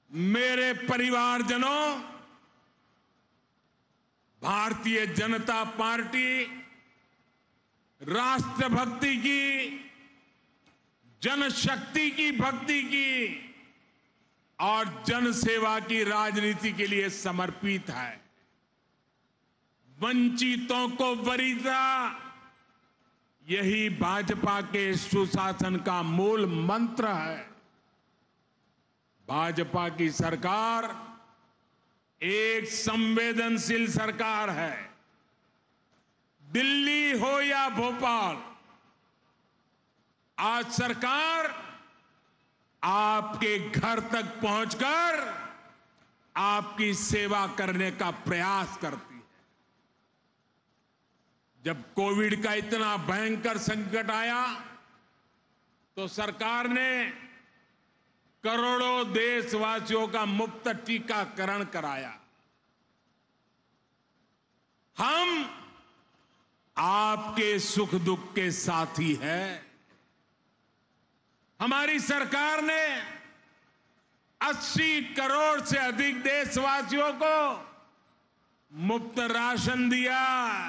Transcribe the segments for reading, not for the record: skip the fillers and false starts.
मेरे परिवारजनों, भारतीय जनता पार्टी राष्ट्रभक्ति की, जनशक्ति की भक्ति की और जनसेवा की राजनीति के लिए समर्पित है। वंचितों को वरीयता, यही भाजपा के सुशासन का मूल मंत्र है। भाजपा की सरकार एक संवेदनशील सरकार है। दिल्ली हो या भोपाल, आज सरकार आपके घर तक पहुंचकर आपकी सेवा करने का प्रयास करती है। जब कोविड का इतना भयंकर संकट आया तो सरकार ने करोड़ों देशवासियों का मुफ्त टीकाकरण कराया। हम आपके सुख दुख के साथी हैं। हमारी सरकार ने 80 करोड़ से अधिक देशवासियों को मुफ्त राशन दिया।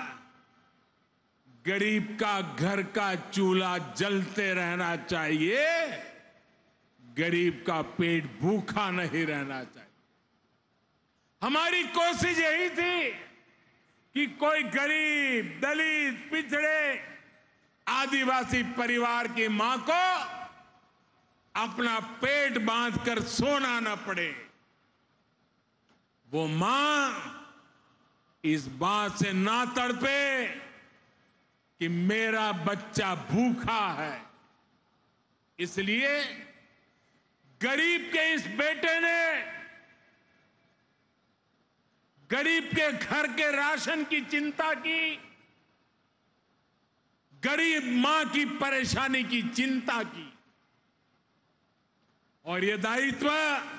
गरीब का घर का चूल्हा जलते रहना चाहिए, गरीब का पेट भूखा नहीं रहना चाहिए। हमारी कोशिश यही थी कि कोई गरीब, दलित, पिछड़े, आदिवासी परिवार की मां को अपना पेट बांधकर सोना न पड़े। वो मां इस बात से ना तड़पे कि मेरा बच्चा भूखा है। इसलिए गरीब के इस बेटे ने गरीब के घर के राशन की चिंता की, गरीब मां की परेशानी की चिंता की, और ये दायित्व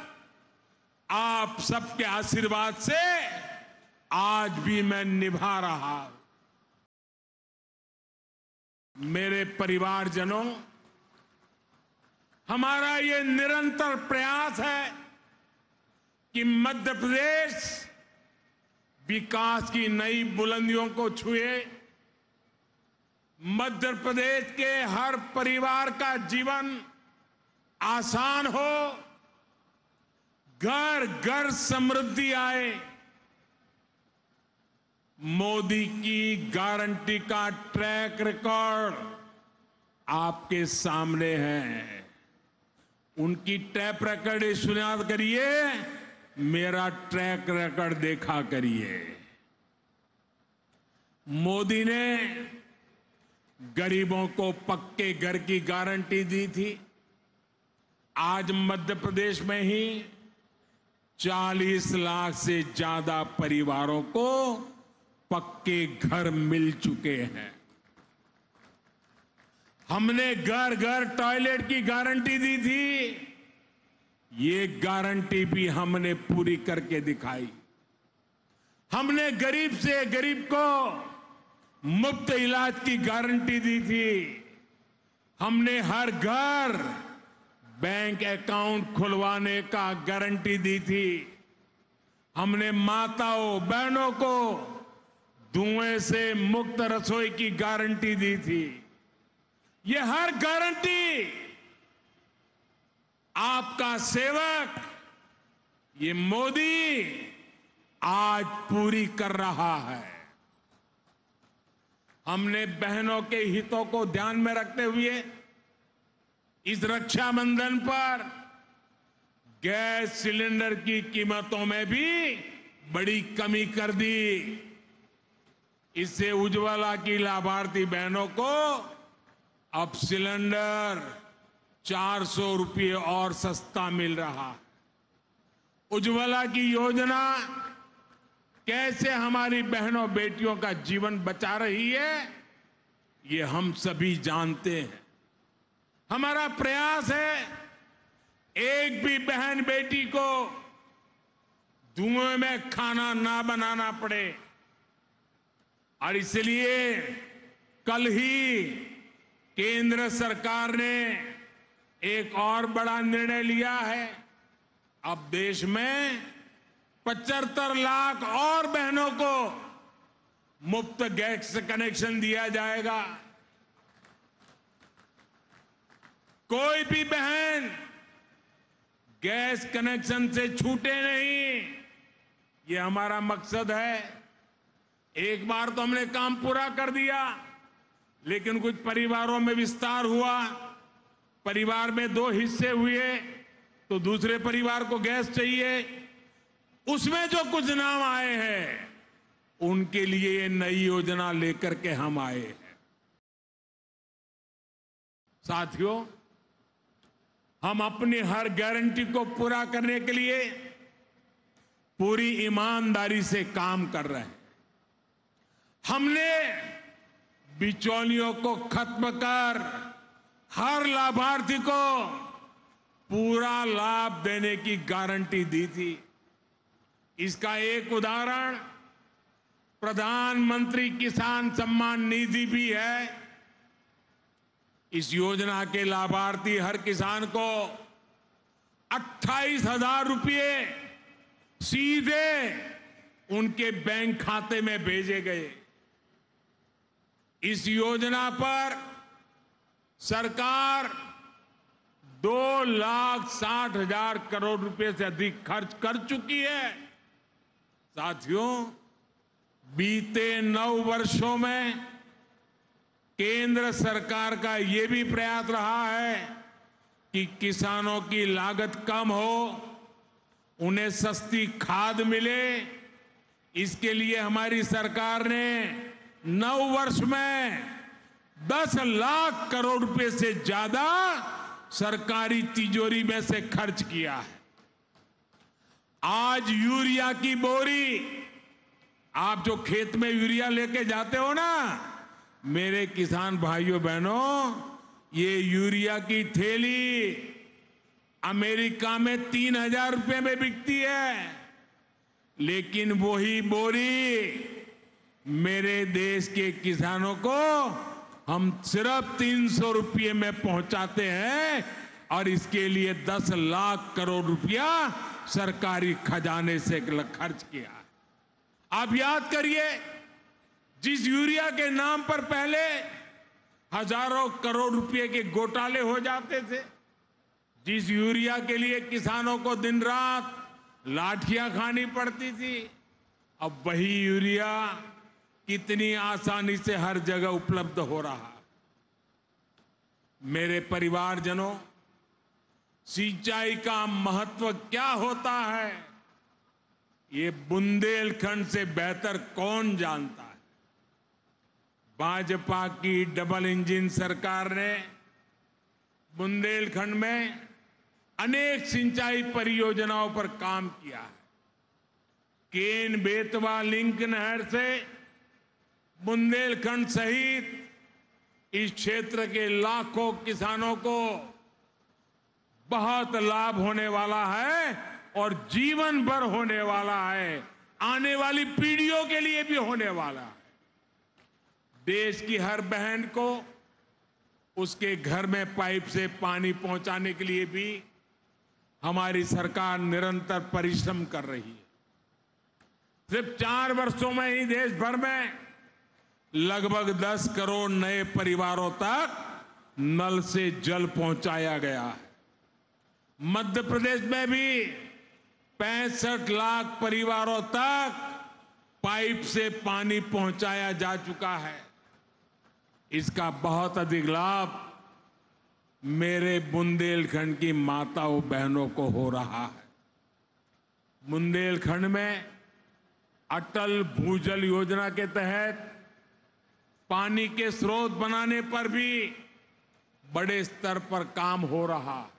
आप सबके आशीर्वाद से आज भी मैं निभा रहा हूं। मेरे परिवारजनों, हमारा ये निरंतर प्रयास है कि मध्य प्रदेश विकास की नई बुलंदियों को छुए। मध्य प्रदेश के हर परिवार का जीवन आसान हो, घर घर समृद्धि आए। मोदी की गारंटी का ट्रैक रिकॉर्ड आपके सामने है। उनकी ट्रैक रिकॉर्ड सुनियाद करिए, मेरा ट्रैक रिकॉर्ड देखा करिए। मोदी ने गरीबों को पक्के घर की गारंटी दी थी। आज मध्य प्रदेश में ही 40 लाख से ज्यादा परिवारों को पक्के घर मिल चुके हैं। हमने घर घर टॉयलेट की गारंटी दी थी। ये गारंटी भी हमने पूरी करके दिखाई। हमने गरीब से गरीब को मुफ्त इलाज की गारंटी दी थी। हमने हर घर बैंक अकाउंट खुलवाने का गारंटी दी थी। हमने माताओं बहनों को धुएं से मुक्त रसोई की गारंटी दी थी। ये हर गारंटी आपका सेवक, ये मोदी आज पूरी कर रहा है। हमने बहनों के हितों को ध्यान में रखते हुए इस रक्षाबंधन पर गैस सिलेंडर की कीमतों में भी बड़ी कमी कर दी। इससे उज्ज्वला की लाभार्थी बहनों को अब सिलेंडर 400 रुपये और सस्ता मिल रहा है। उज्ज्वला की योजना कैसे हमारी बहनों बेटियों का जीवन बचा रही है, ये हम सभी जानते हैं। हमारा प्रयास है एक भी बहन बेटी को धुएं में खाना ना बनाना पड़े, और इसलिए कल ही केंद्र सरकार ने एक और बड़ा निर्णय लिया है। अब देश में 75 लाख और बहनों को मुफ्त गैस कनेक्शन दिया जाएगा। कोई भी बहन गैस कनेक्शन से छूटे नहीं, ये हमारा मकसद है। एक बार तो हमने काम पूरा कर दिया, लेकिन कुछ परिवारों में विस्तार हुआ। परिवार में 2 हिस्से हुए, तो दूसरे परिवार को गैस चाहिए। उसमें जो कुछ नाम आए हैं, उनके लिए ये नई योजना लेकर के हम आए हैं। साथियों, हम अपनी हर गारंटी को पूरा करने के लिए पूरी ईमानदारी से काम कर रहे हैं। हमने बिचौलियों को खत्म कर हर लाभार्थी को पूरा लाभ देने की गारंटी दी थी। इसका एक उदाहरण प्रधानमंत्री किसान सम्मान निधि भी है। इस योजना के लाभार्थी हर किसान को 28,000 रुपये सीधे उनके बैंक खाते में भेजे गए। इस योजना पर सरकार 2,60,000 करोड़ रुपए से अधिक खर्च कर चुकी है। साथियों, बीते 9 वर्षों में केंद्र सरकार का ये भी प्रयास रहा है कि किसानों की लागत कम हो, उन्हें सस्ती खाद मिले। इसके लिए हमारी सरकार ने 9 वर्ष में 10 लाख करोड़ रुपए से ज्यादा सरकारी तिजोरी में से खर्च किया है। आज यूरिया की बोरी, आप जो खेत में यूरिया लेके जाते हो ना, मेरे किसान भाइयों बहनों, ये यूरिया की थैली अमेरिका में 3,000 रुपए में बिकती है, लेकिन वही बोरी मेरे देश के किसानों को हम सिर्फ 300 रुपये में पहुंचाते हैं, और इसके लिए 10 लाख करोड़ रुपया सरकारी खजाने से खर्च किया। आप याद करिए, जिस यूरिया के नाम पर पहले हजारों करोड़ रुपए के घोटाले हो जाते थे, जिस यूरिया के लिए किसानों को दिन रात लाठियां खानी पड़ती थी, अब वही यूरिया कितनी आसानी से हर जगह उपलब्ध हो रहा। मेरे परिवारजनों, सिंचाई का महत्व क्या होता है, ये बुंदेलखंड से बेहतर कौन जानता है। भाजपा की डबल इंजन सरकार ने बुंदेलखंड में अनेक सिंचाई परियोजनाओं पर काम किया है। केन बेतवा लिंक नहर से बुंदेलखंड सहित इस क्षेत्र के लाखों किसानों को बहुत लाभ होने वाला है, और जीवन भर होने वाला है, आने वाली पीढ़ियों के लिए भी होने वाला है। देश की हर बहन को उसके घर में पाइप से पानी पहुंचाने के लिए भी हमारी सरकार निरंतर परिश्रम कर रही है। सिर्फ 4 वर्षों में ही देश भर में लगभग 10 करोड़ नए परिवारों तक नल से जल पहुंचाया गया है। मध्य प्रदेश में भी 65 लाख परिवारों तक पाइप से पानी पहुंचाया जा चुका है। इसका बहुत अधिक लाभ मेरे बुंदेलखंड की माताओं बहनों को हो रहा है। बुंदेलखंड में अटल भूजल योजना के तहत पानी के स्रोत बनाने पर भी बड़े स्तर पर काम हो रहा है।